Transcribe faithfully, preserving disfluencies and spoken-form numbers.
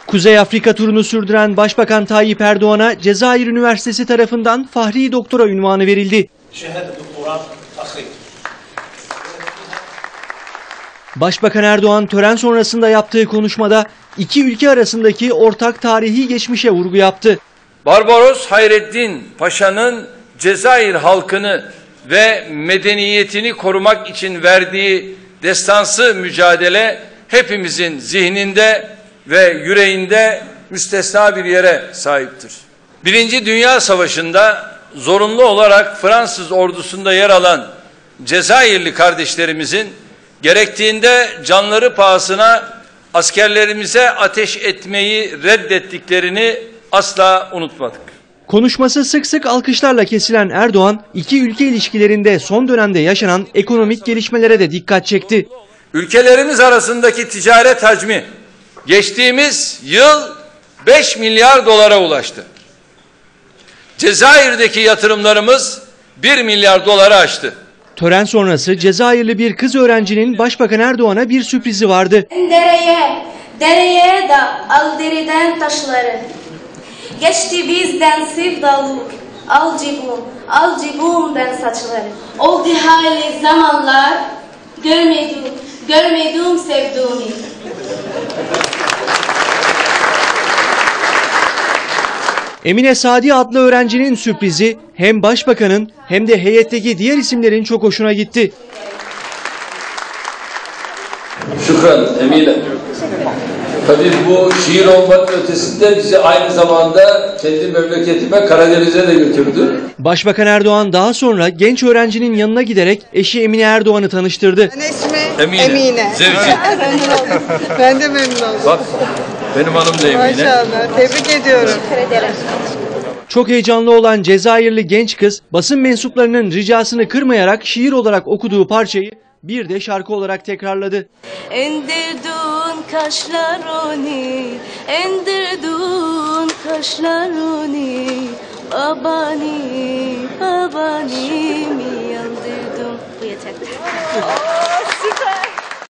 Kuzey Afrika turunu sürdüren Başbakan Tayyip Erdoğan'a Cezayir Üniversitesi tarafından Fahri Doktora unvanı verildi. Başbakan Erdoğan tören sonrasında yaptığı konuşmada iki ülke arasındaki ortak tarihi geçmişe vurgu yaptı. Barbaros Hayreddin Paşa'nın Cezayir halkını ve medeniyetini korumak için verdiği destansı mücadele hepimizin zihninde ve yüreğinde müstesna bir yere sahiptir. Birinci Dünya Savaşı'nda zorunlu olarak Fransız ordusunda yer alan Cezayirli kardeşlerimizin gerektiğinde canları pahasına askerlerimize ateş etmeyi reddettiklerini asla unutmadık. Konuşması sık sık alkışlarla kesilen Erdoğan, iki ülke ilişkilerinde son dönemde yaşanan ekonomik gelişmelere de dikkat çekti. Ülkelerimiz arasındaki ticaret hacmi geçtiğimiz yıl beş milyar dolara ulaştı. Cezayir'deki yatırımlarımız bir milyar doları aştı. Tören sonrası Cezayirli bir kız öğrencinin Başbakan Erdoğan'a bir sürprizi vardı. Dereye, dereye da al deriden taşları. Geçti bizden sevdalı, al cibum, al cibumden saçları. Oldu hali zamanlar, görmedim, görmedim sevduğumu. Emine Sadi adlı öğrencinin sürprizi hem başbakanın hem de heyetteki diğer isimlerin çok hoşuna gitti. Şükran Emine. Tabii bu şiir olmanın ötesinde bizi aynı zamanda kendi memleketime Karadeniz'e de götürdü. Başbakan Erdoğan daha sonra genç öğrencinin yanına giderek eşi Emine Erdoğan'ı tanıştırdı. Ben ismi Emine. Emine. Zevci. Ben de memnun oldum. Bak benim hanım da Emine. Maşallah. Tebrik ediyorum. Çok heyecanlı olan Cezayirli genç kız basın mensuplarının ricasını kırmayarak şiir olarak okuduğu parçayı bir de şarkı olarak tekrarladı. Endirdun kaşlarını, endirdun kaşlarını, babani, babani.